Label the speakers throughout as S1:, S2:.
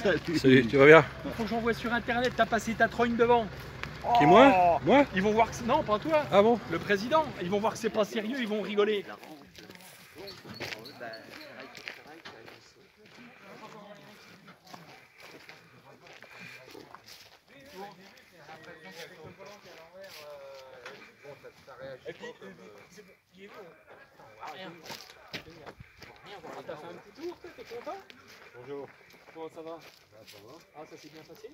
S1: Salut.
S2: Salut, tu vas bien?
S3: Faut que j'envoie sur internet, t'as passé ta trogne devant.
S2: Qui, moi? Moi?
S3: Ils vont voir que non, pas toi.
S2: Ah bon?
S3: Le président. Ils vont voir que c'est pas sérieux, ils vont rigoler. T'as fait un petit tour, t'es content?
S2: Bonjour.
S3: Comment ça va?
S2: Ça va?
S3: Ah, ça s'est bien passé?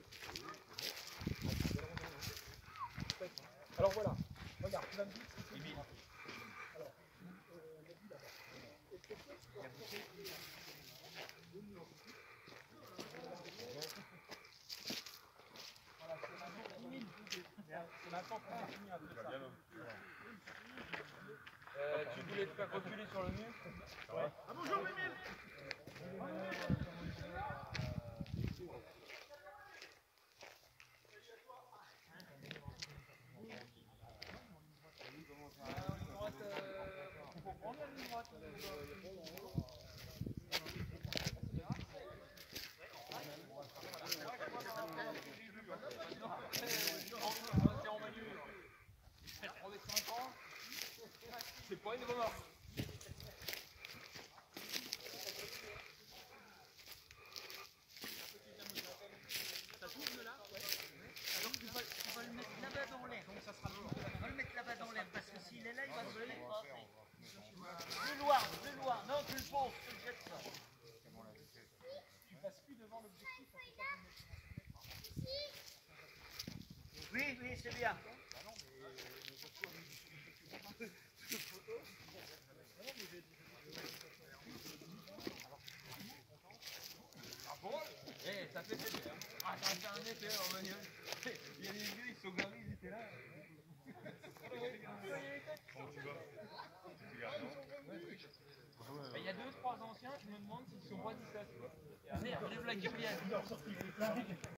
S3: Alors voilà, regarde, tu vas me dire si c'est bien. Alors, on a dit là-bas. Est-ce que tu voilà, c'est maintenant qu'on a fini un peu ça. Tu voulais te faire reculer sur le mur? Ouais. Ah bonjour Mimile. C'est pas une remorque. Ça tourne là? Ouais.
S4: Alors tu vas le mettre là-bas dans l'air. Donc ça sera on va le mettre là-bas dans l'air parce que s'il est là, il va se lever. Plus loin. Non, tu le poses, tu le jettes ça.
S3: Tu passes plus devant l'objectif.
S4: Oui, c'est bien.
S3: Eh, ça fait plaisir. Ah, t'as un effet, on va dire. Il y a les vieux, ils sont garés, ils étaient là. Il y a 2-3 anciens, je me demande s'ils sont pas 17. Merde, lève la gueule.